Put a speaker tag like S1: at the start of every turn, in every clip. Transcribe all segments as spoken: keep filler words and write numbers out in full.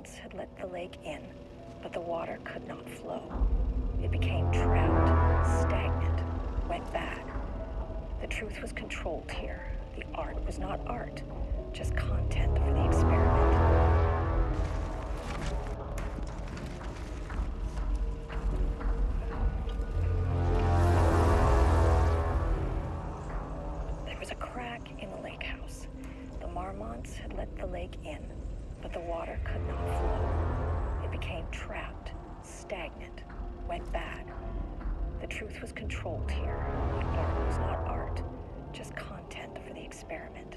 S1: Marmonts had let the lake in, but the water could not flow. It became trapped, stagnant, went bad. The truth was controlled here. The art was not art, just content for the experiment. There was a crack in the lake house. The Marmonts had let the lake in, but the water could not flow. It became trapped, stagnant, went bad. The truth was controlled here. The art was not art, just content for the experiment.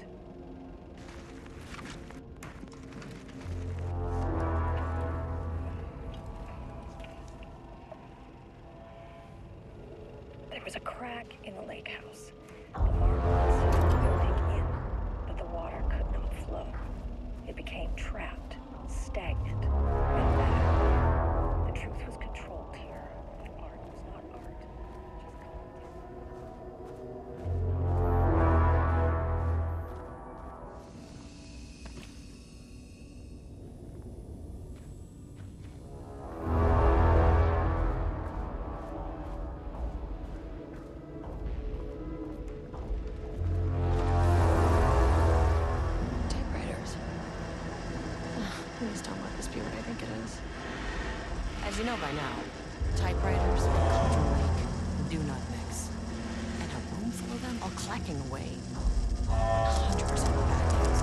S1: There was a crack in the lake house. The Marmonts had let the lake in, but the water could not flow. It became trapped, stagnant, went bad. The truth was controlled here. The art was not art, just
S2: Please don't let this be what I think it is. As you know by now, typewriters and Conjure Lake do not mix. And a room full of them all clacking away. one hundred percent bad days.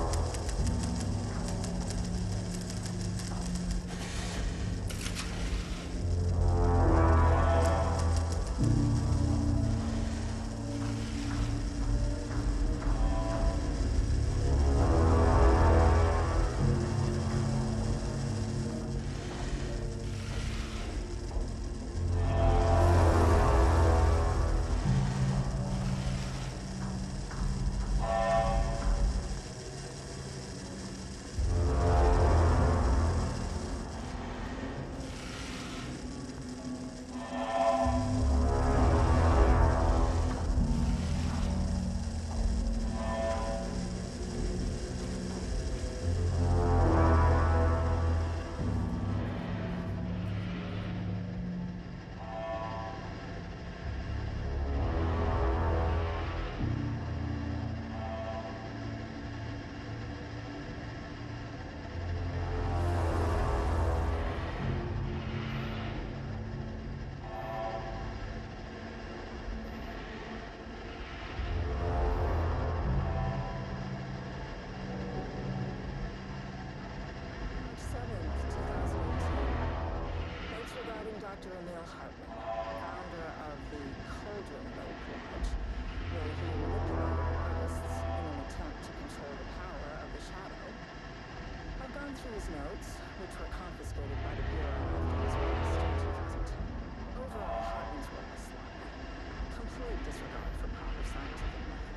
S3: Doctor Emil Hartman, founder of the Cauldron Lake Lodge, where he manipulated artists in an attempt to control the power of the shadow. I've gone through his notes, which were confiscated by the Bureau after his arrest in two thousand ten. Overall, Hartman's work was sloppy. Complete disregard for proper scientific method.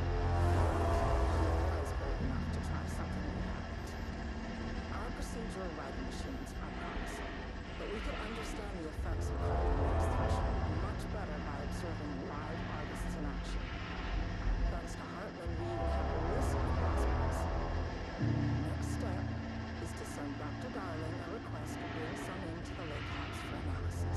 S3: He was bold enough to try something we haven't. Our procedural writing machines are promising, but we could understand the effects of Cauldron Lake's threshold much better by observing live artists in action. Thanks to Hartman, we even have a list of prospects. Next step is to send Doctor Darling a request to bring some into the lake house for analysis.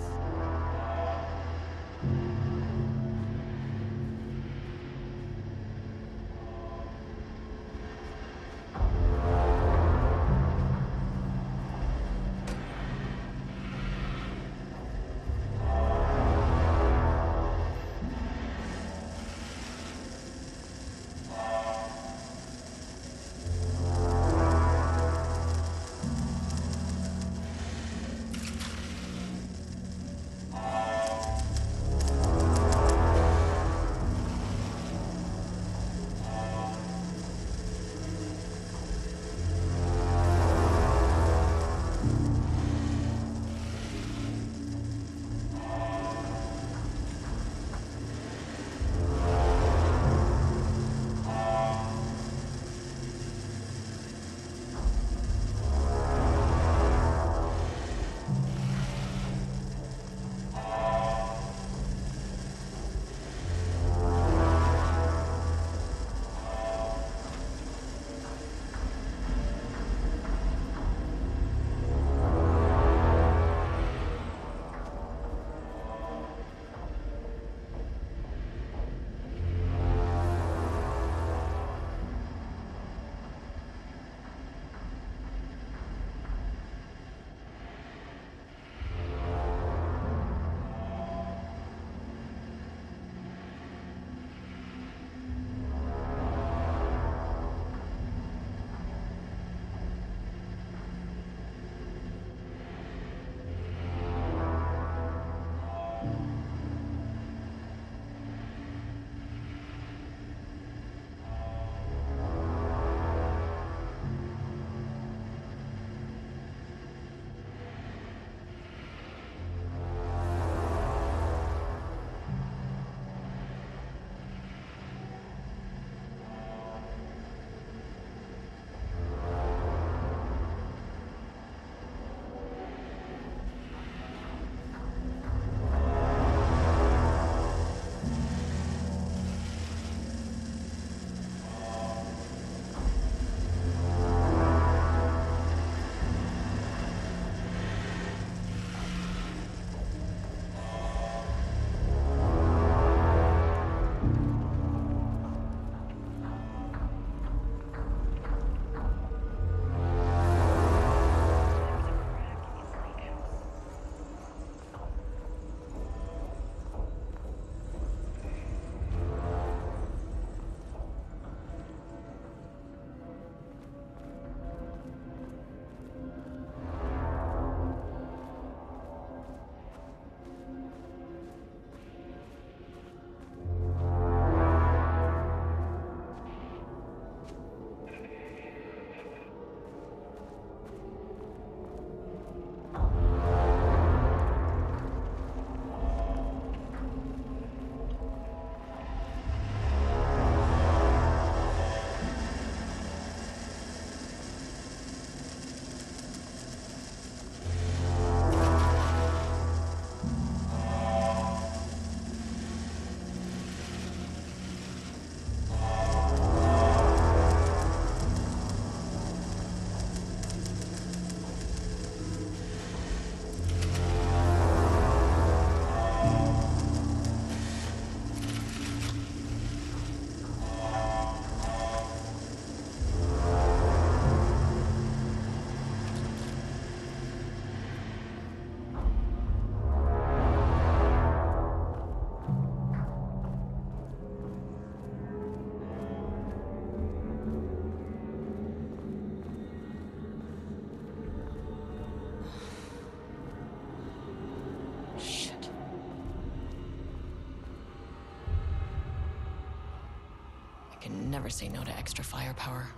S2: can never say no to extra firepower.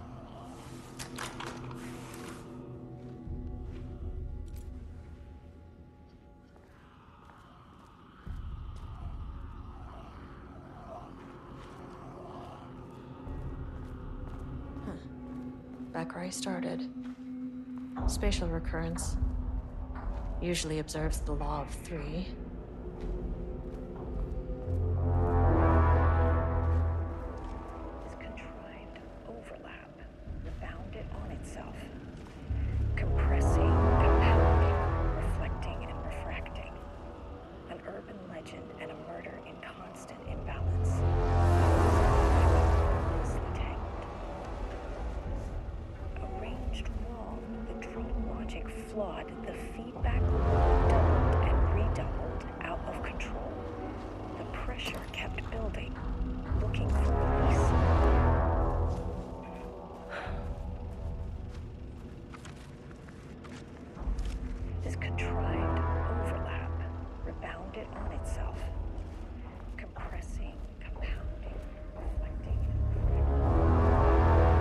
S4: Back where I started. Spatial recurrence usually observes the law of three.
S1: This contrived overlap rebounded on itself, compressing, compounding, reflecting, and refracting. An urban legend and a murder in constant imbalance. Arranged wrong, the drone logic flawed, the feedback loop doubled and redoubled, out of control. The pressure kept building, looking for release. This contrived overlap rebounded on itself, compressing, compounding, reflecting, and refracting.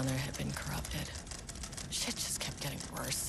S2: Honor had been corrupted. Shit just kept getting worse.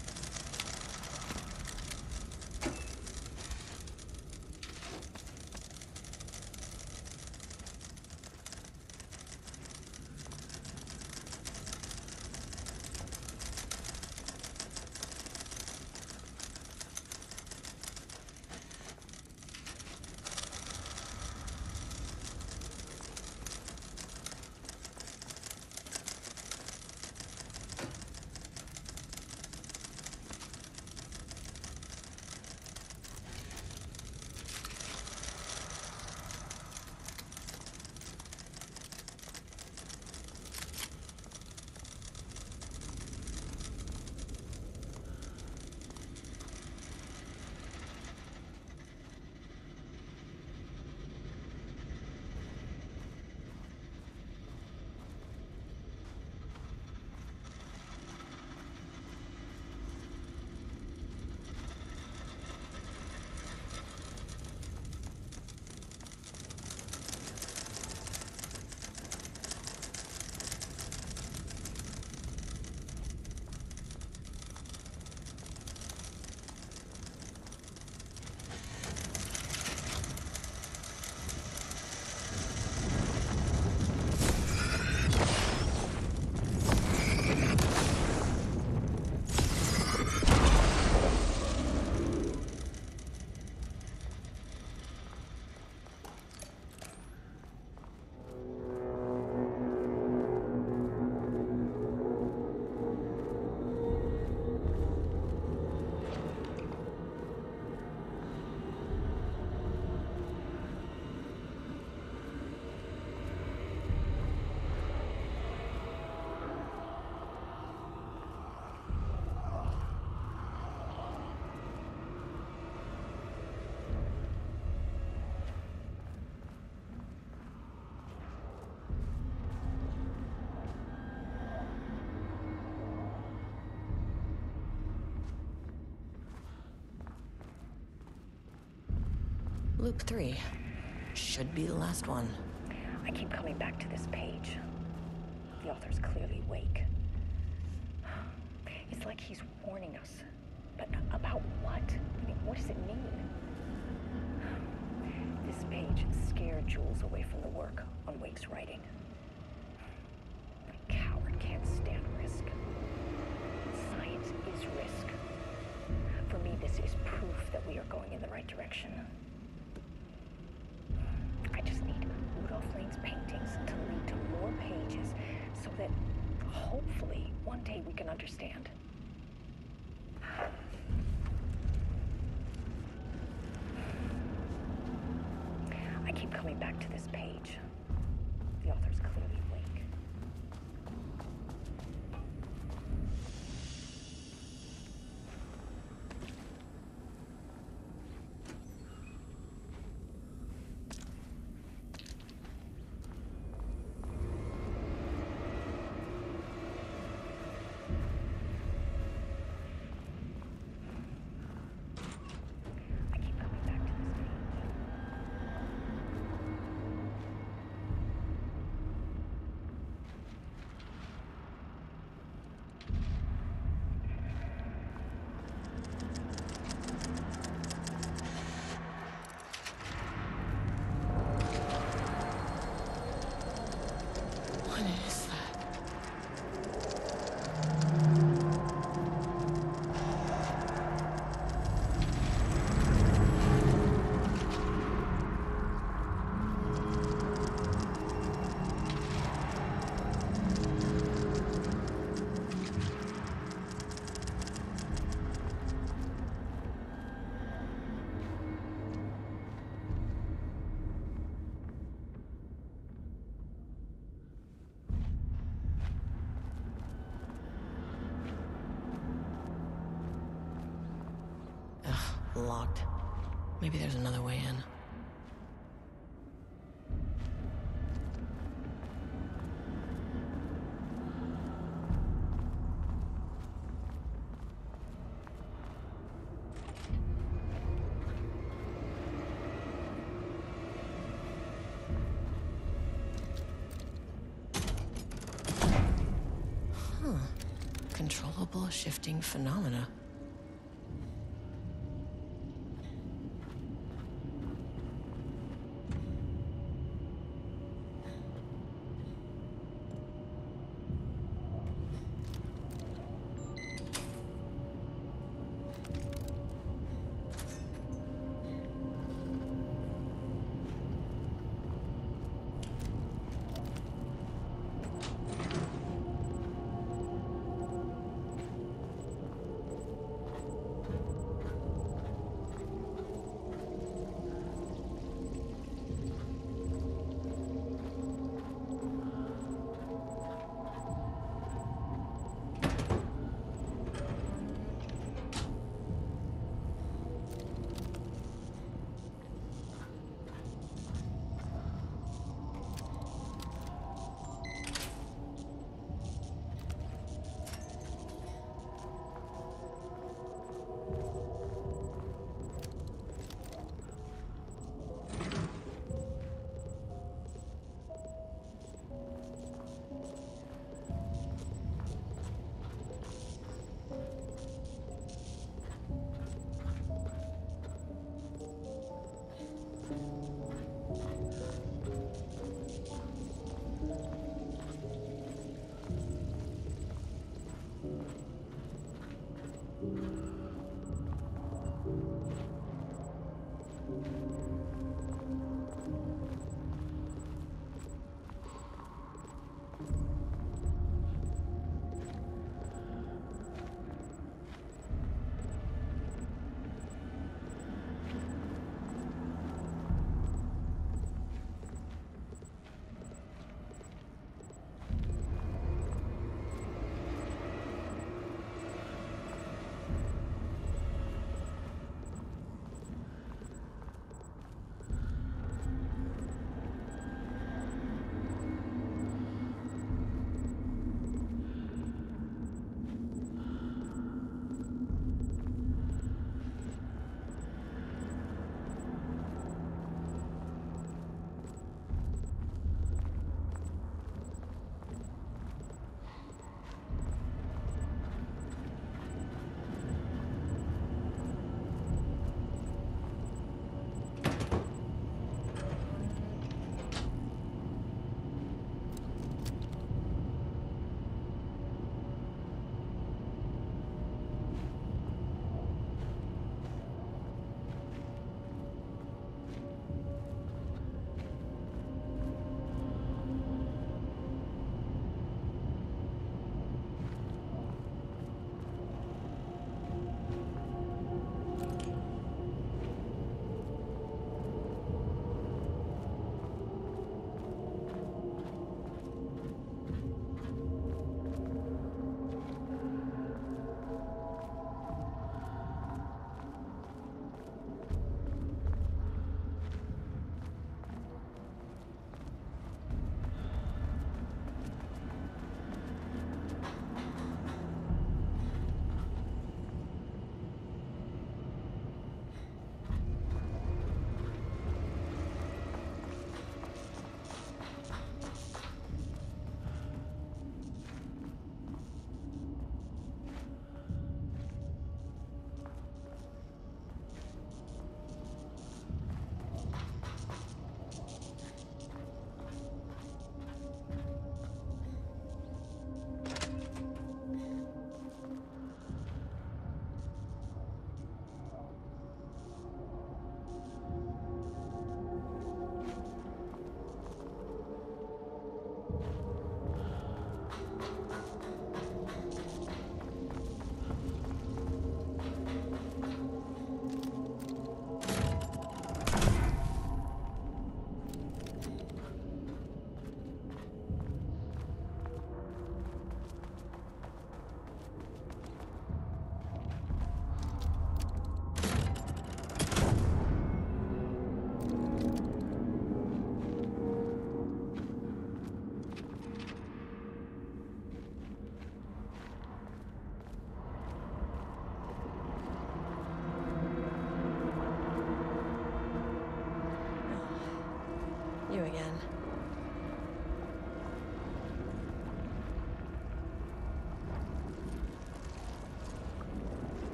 S2: Loop three. Should be the last one.
S1: I keep coming back to this page. The author's clearly awake. It's like he's warning us. But about what? I mean, what does it mean? This page scared Jules away from the work on Wake's writing. A coward can't stand risk. Science is risk. For me, this is proof that we are going in the right direction. I just need Rudolph Lane's paintings to lead to more pages so that hopefully one day we can understand. I keep coming back to this page. The author's clearly awake. I keep coming back to this page.
S2: What is that? Ugh, locked. Maybe there's another way in. Uncontrollable shifting phenomena.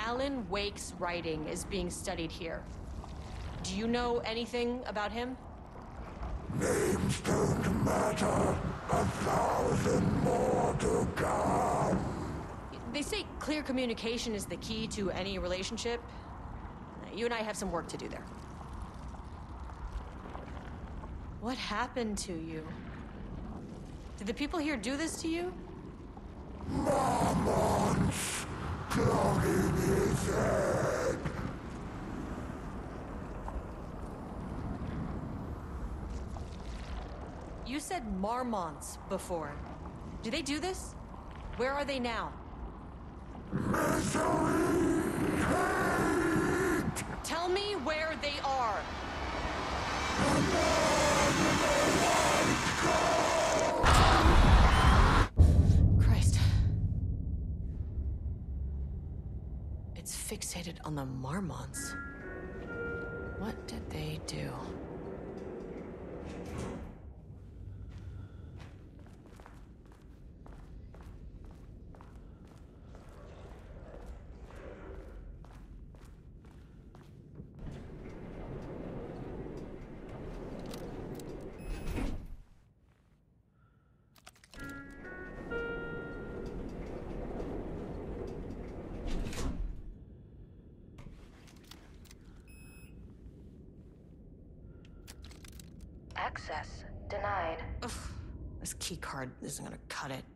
S2: Alan Wake's writing is being studied here. Do you know anything about him?
S5: Names don't matter. A thousand more to come.
S2: They say clear communication is the key to any relationship. You and I have some work to do there. What happened to you? Did the people here do this to you?
S5: Marmots clogging his head.
S2: You said Marmonts before. Do they do this? Where are they now?
S5: Misery, hate.
S2: Tell me where they are. Christ. It's fixated on the Marmonts. What did they do?
S4: Access denied.
S2: Ugh, this key card isn't gonna cut it.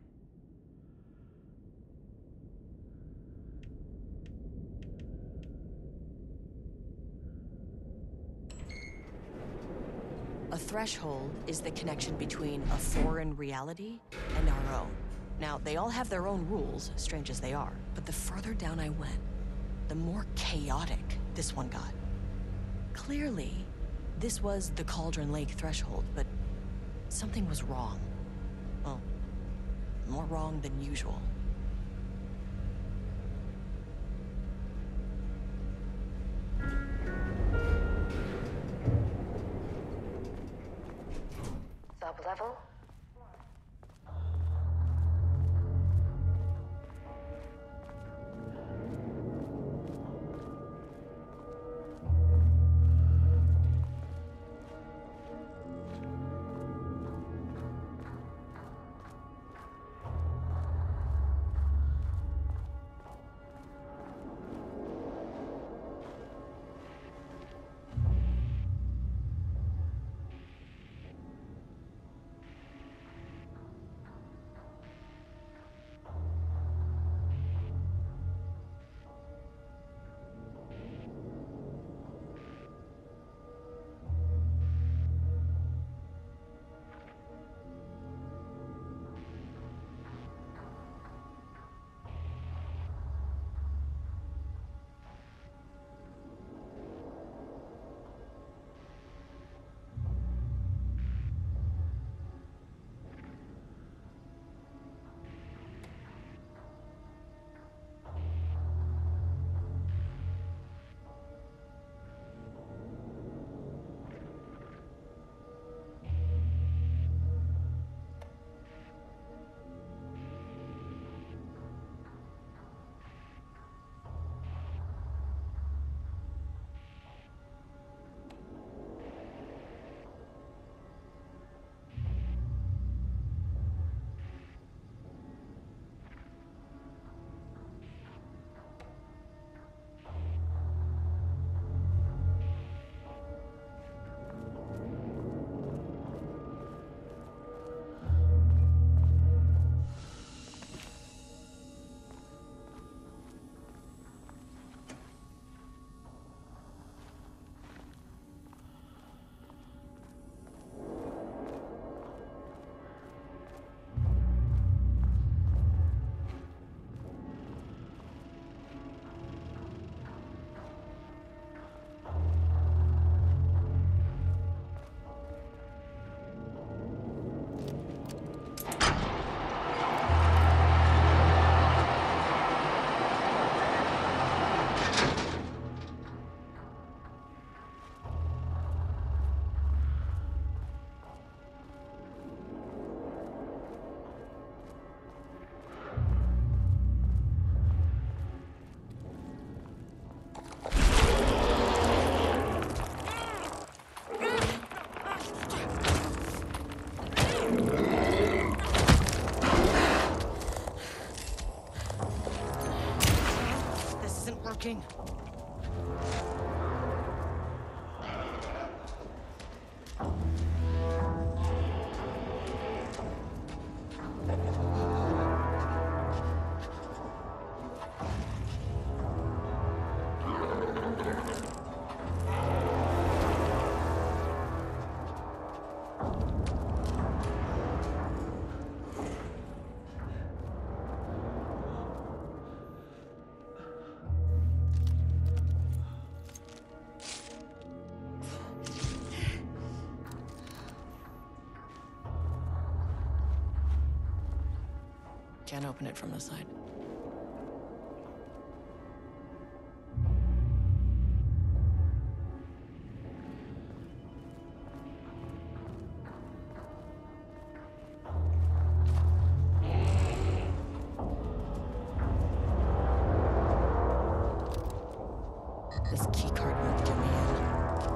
S2: A threshold is the connection between a foreign reality and our own. Now, they all have their own rules, strange as they are, but the further down I went, the more chaotic this one got. Clearly, this was the Cauldron Lake threshold, but something was wrong. Well, more wrong than usual.
S4: Sub-level?
S2: working? Can't open it from the side. This keycard won't get me in.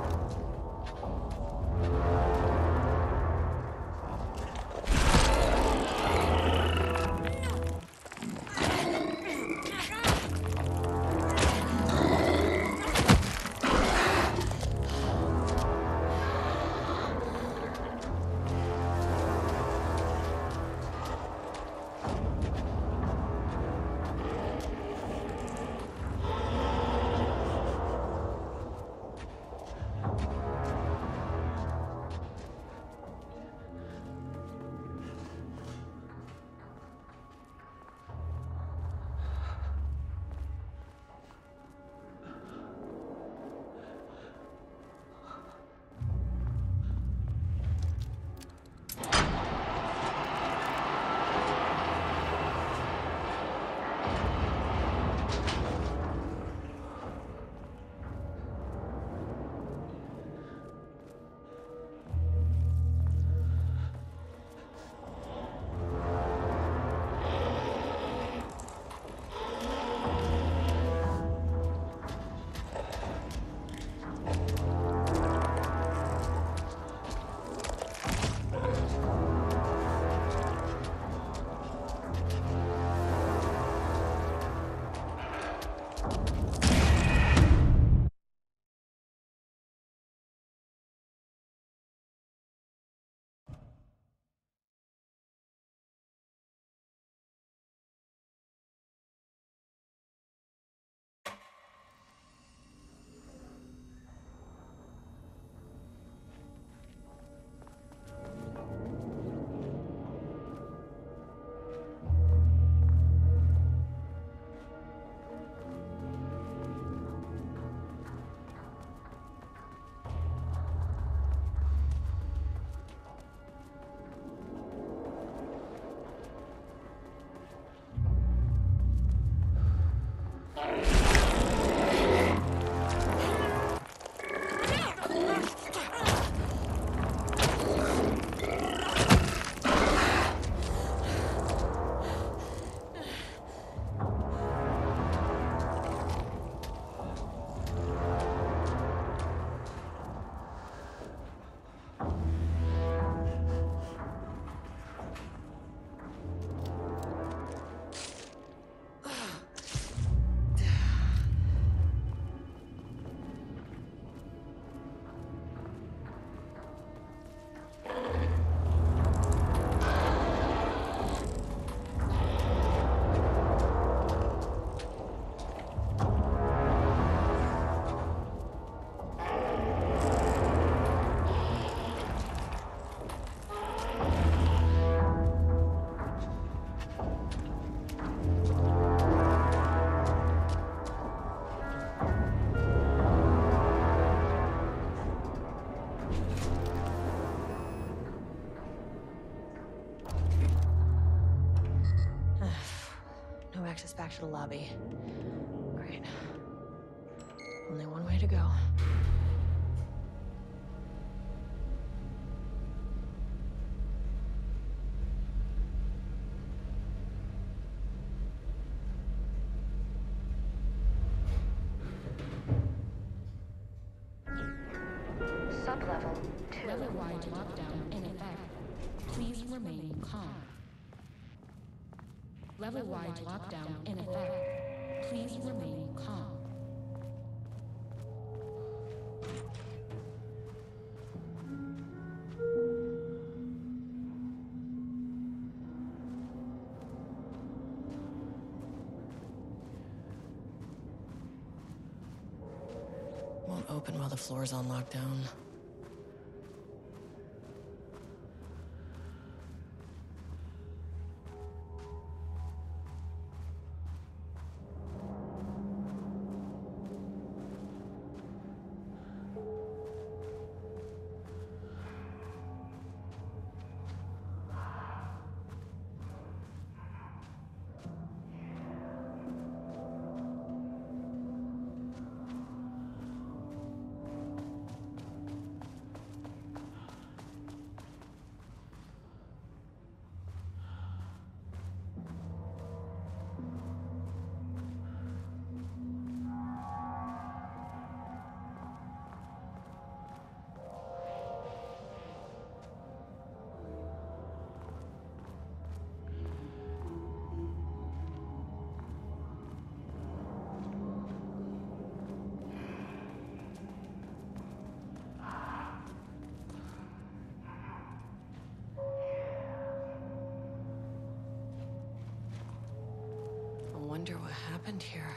S2: Access back to the lobby. Great. Only one way to go.
S1: Sublevel two.
S3: Level-wide lockdown in effect. Please remain calm. Level-wide lockdown in effect. Please remain calm.
S2: Don't open while the floor's on lockdown. I wonder what happened here.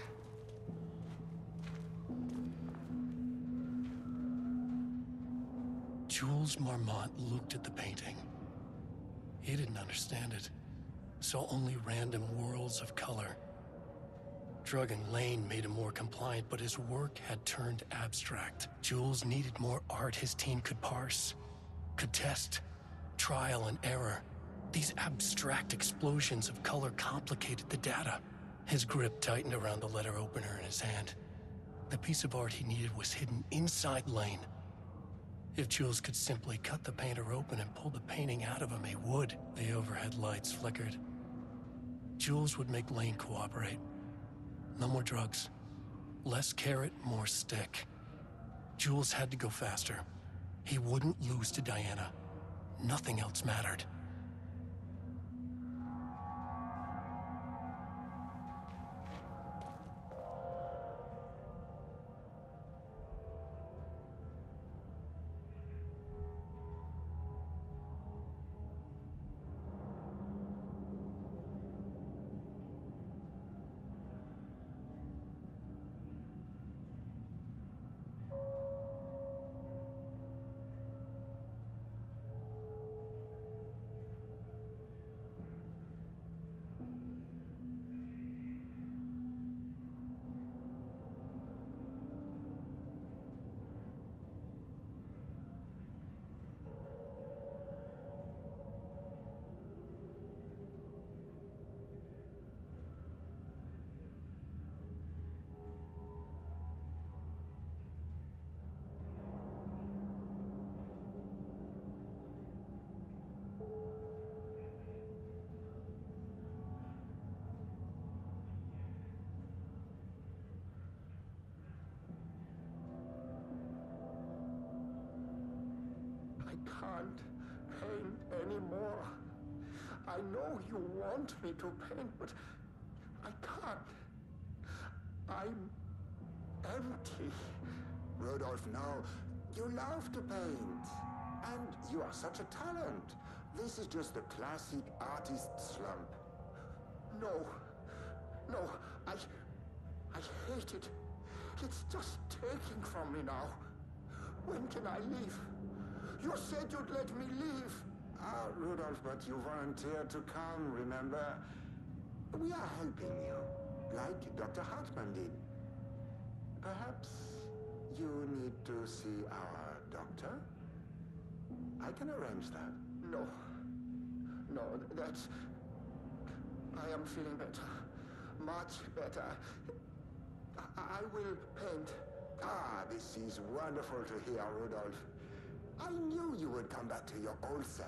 S6: Jules Marmont looked at the painting. He didn't understand it, saw only random whirls of color. Drugging Lane made him more compliant, but his work had turned abstract. Jules needed more art his team could parse, could test, trial and error. These abstract explosions of color complicated the data. His grip tightened around the letter opener in his hand. The piece of art he needed was hidden inside Lane. If Jules could simply cut the painter open and pull the painting out of him, he would. The overhead lights flickered. Jules would make Lane cooperate. No more drugs. Less carrot, more stick. Jules had to go faster. He wouldn't lose to Diana. Nothing else mattered.
S5: I can't paint anymore. I know you want me to paint, but I can't. I'm empty.
S7: Rudolph, no. You love to paint. And you are such a talent. This is just the classic artist slump.
S5: No. No. I... I hate it. It's just taking from me now. When can I leave? You said you'd let me leave.
S7: Ah, Rudolph, but you volunteered to come, remember? We are helping you, like Doctor Hartman did. Perhaps you need to see our doctor? I can arrange that.
S5: No. No, that's... I am feeling better. Much better. I, I will paint.
S7: Ah, this is wonderful to hear, Rudolph. I knew you would come back to your old self.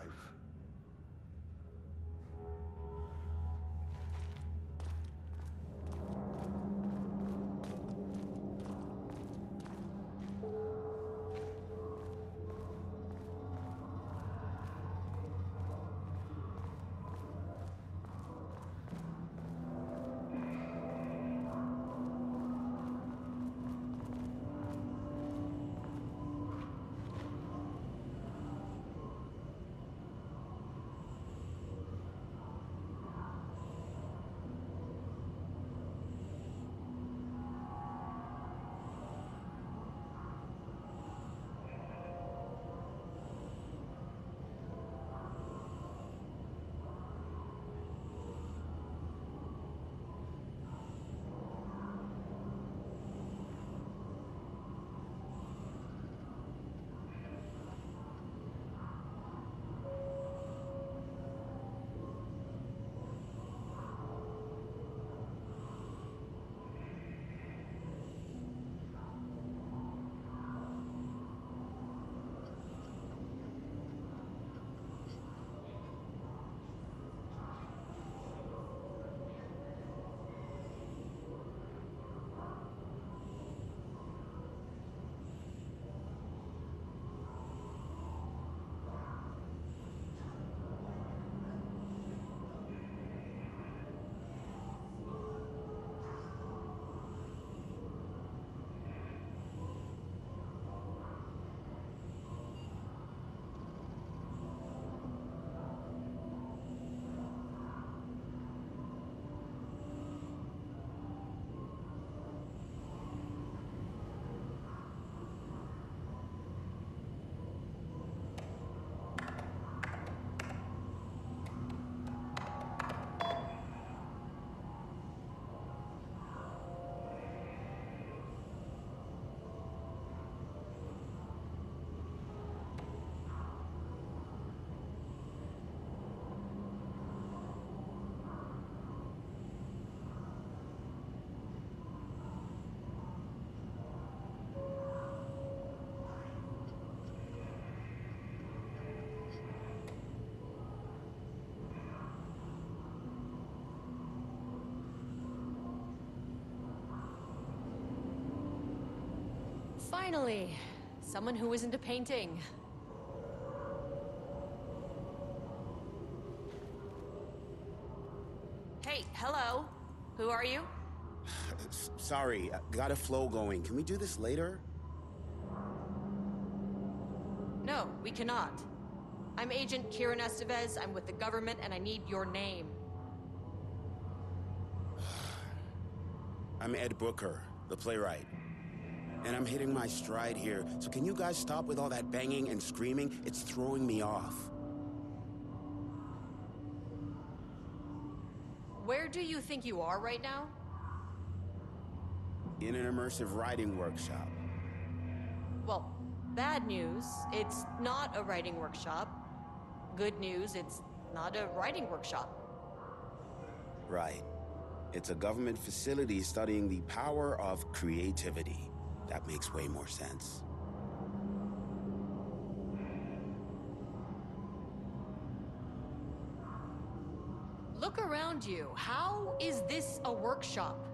S4: Finally, someone who isn't a painting. Hey, hello. Who are you?
S8: S- Sorry, uh, got a flow going. Can we do this later?
S4: No, we cannot. I'm Agent Kieran Estevez. I'm with the government, and I need your name.
S8: I'm Ed Booker, the playwright. And I'm hitting my stride here, so can you guys stop with all that banging and screaming? It's throwing me off.
S4: Where do you think you are right now?
S8: In an immersive writing workshop.
S4: Well, bad news, it's not a writing workshop. Good news, it's not a writing workshop.
S8: Right. It's a government facility studying the power of creativity. That makes way more sense.
S4: Look around you. How is this a workshop?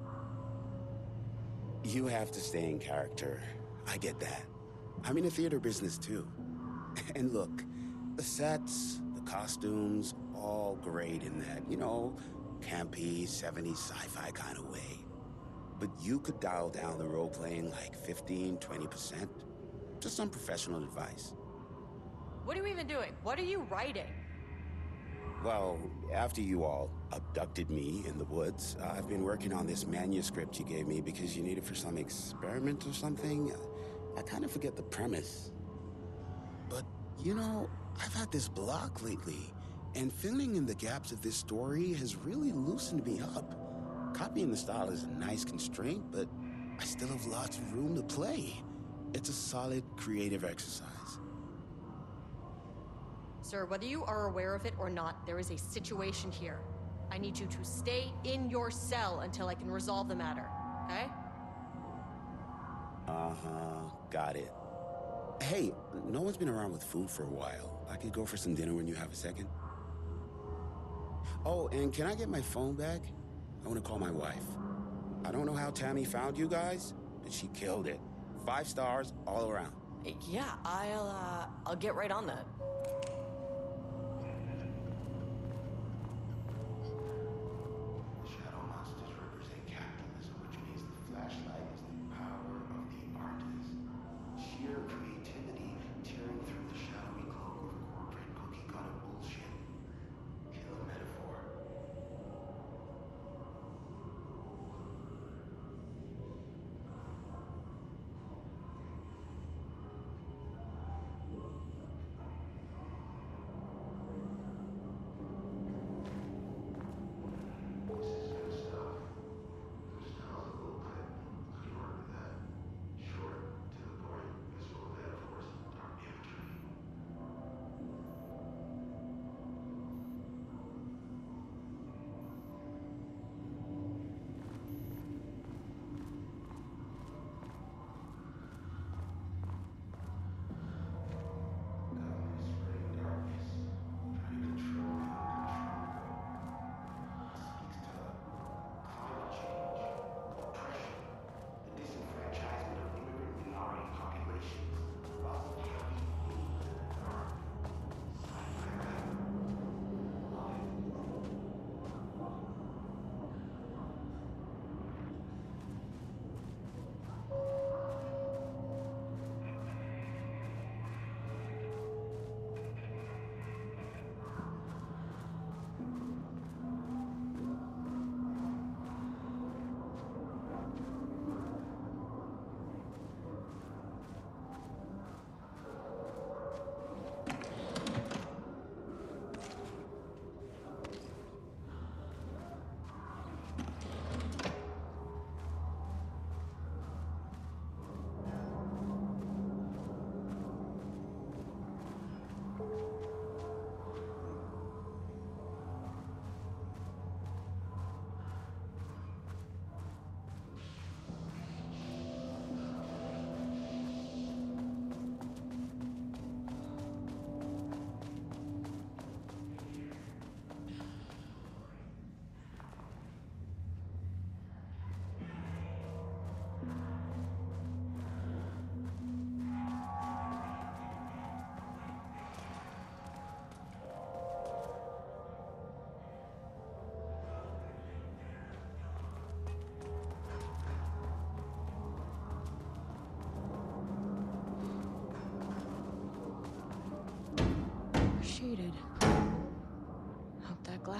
S8: You have to stay in character. I get that. I'm in the theater business too. And look, the sets, the costumes, all great in that, you know, campy, seventies sci-fi kind of way. But you could dial down the role-playing like fifteen, twenty percent. Just some professional advice.
S4: What are you even doing? What are you writing?
S8: Well, after you all abducted me in the woods, uh, I've been working on this manuscript you gave me because you need it for some experiment or something. I kind of forget the premise. But, you know, I've had this block lately, and filling in the gaps of this story has really loosened me up. Copying the style is a nice constraint, but I still have lots of room to play. It's a solid creative exercise.
S4: Sir, whether you are aware of it or not, there is a situation here. I need you to stay in your cell until I can resolve the matter, okay?
S8: Uh-huh, got it. Hey, no one's been around with food for a while. I could go for some dinner when you have a second. Oh, and can I get my phone back? I want to call my wife. I don't know how Tammy found you guys, but she killed it. Five stars all around.
S2: Yeah, I'll, uh, I'll get right on that.
S8: Shadow monsters represent capitalism, which means the flashlight is the power of the artist. Sheer creativity tearing through the shadowy cloak of corporate cookie-cutter bullshit. Kill a metaphor.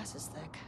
S2: glass is thick.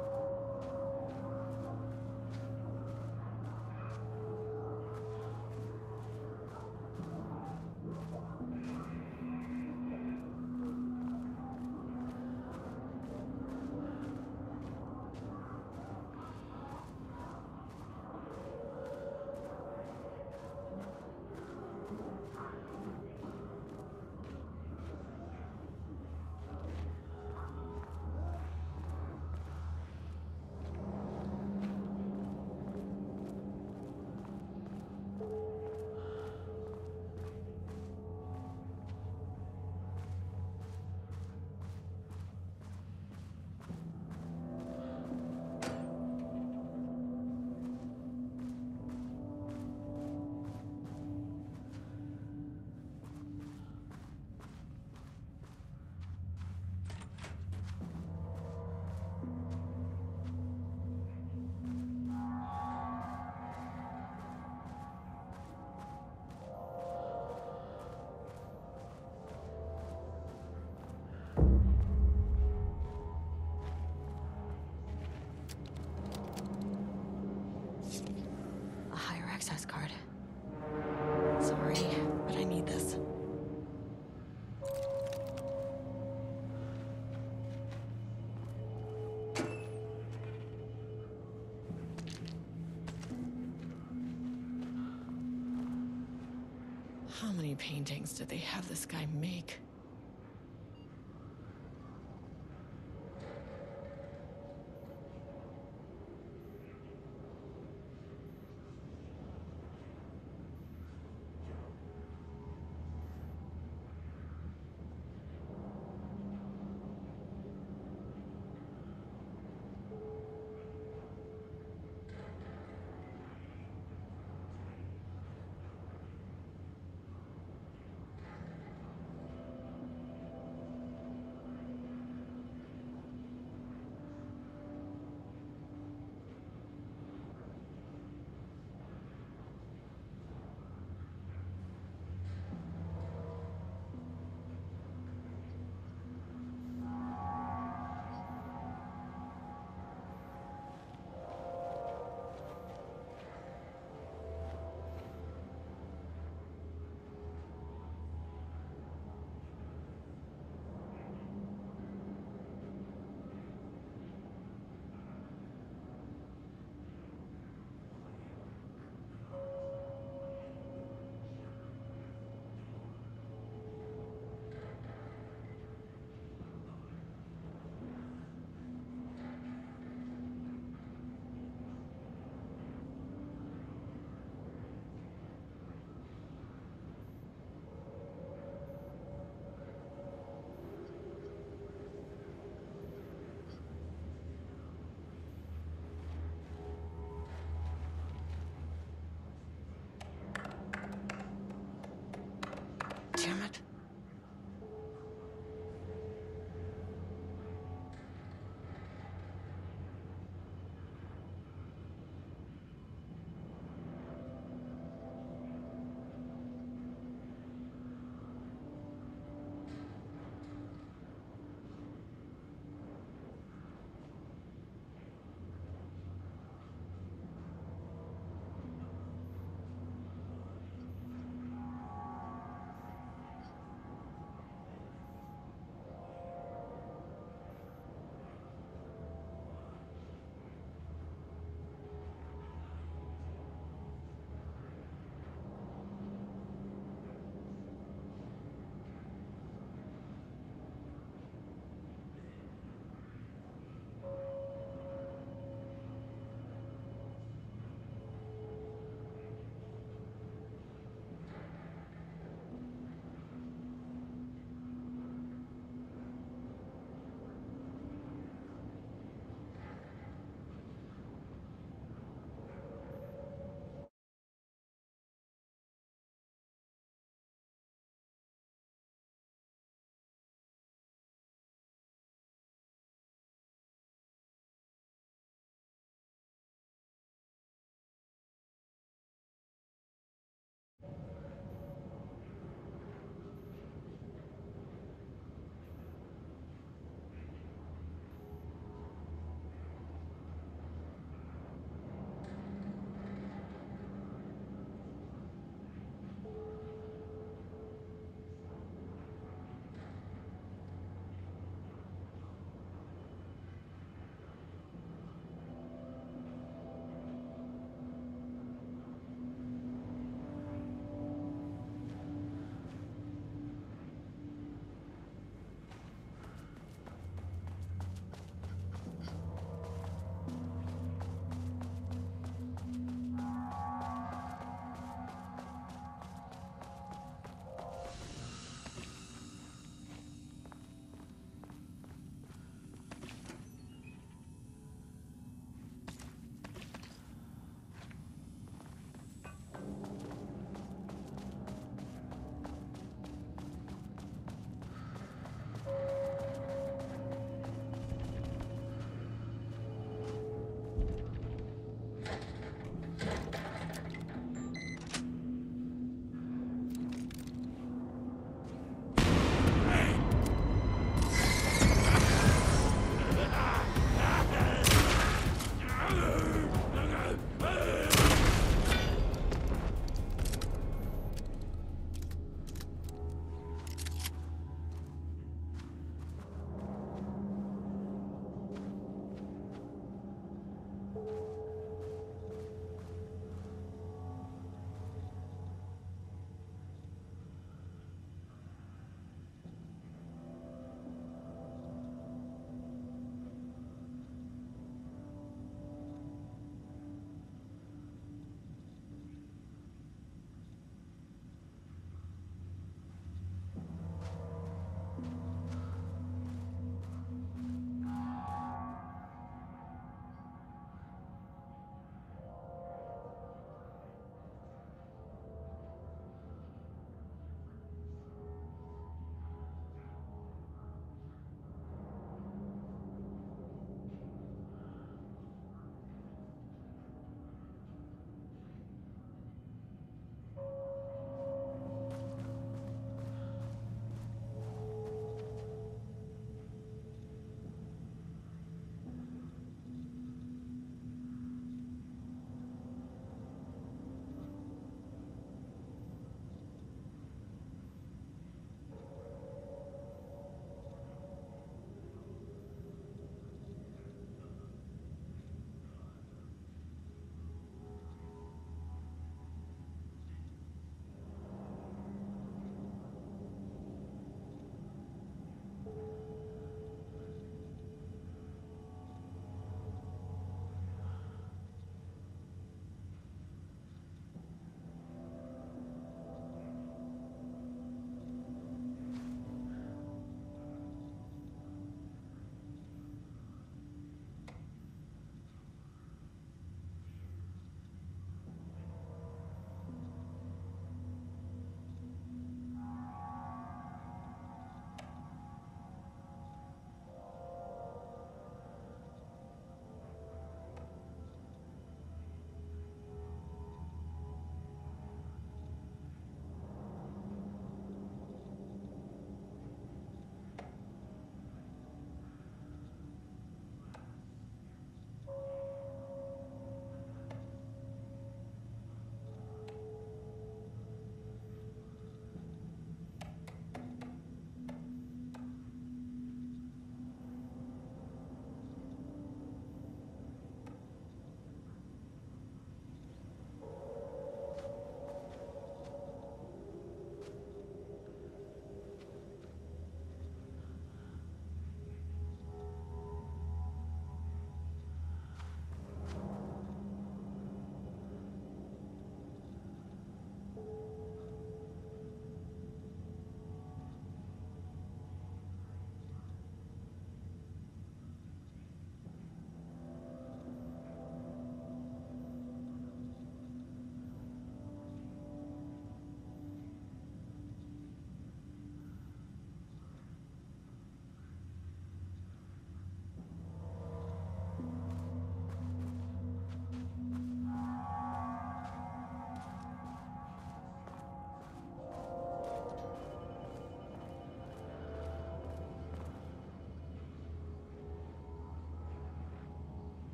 S2: Access card. Sorry, but I need this. How many paintings did they have this guy make?